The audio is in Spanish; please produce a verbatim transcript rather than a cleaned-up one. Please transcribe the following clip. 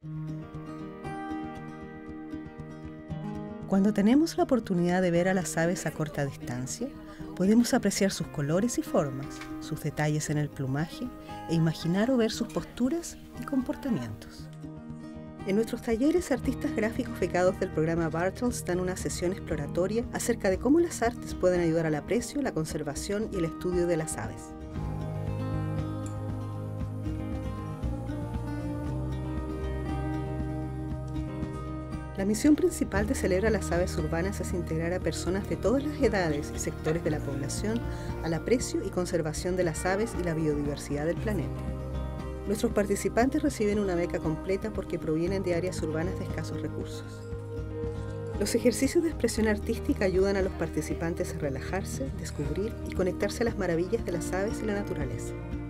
Cuando tenemos la oportunidad de ver a las aves a corta distancia, podemos apreciar sus colores y formas, sus detalles en el plumaje e imaginar o ver sus posturas y comportamientos. En nuestros talleres, artistas gráficos becados del programa Bartels dan una sesión exploratoria acerca de cómo las artes pueden ayudar al aprecio, la conservación y el estudio de las aves. La misión principal de Celebra las Aves Urbanas es integrar a personas de todas las edades y sectores de la población al aprecio y conservación de las aves y la biodiversidad del planeta. Nuestros participantes reciben una beca completa porque provienen de áreas urbanas de escasos recursos. Los ejercicios de expresión artística ayudan a los participantes a relajarse, descubrir y conectarse a las maravillas de las aves y la naturaleza.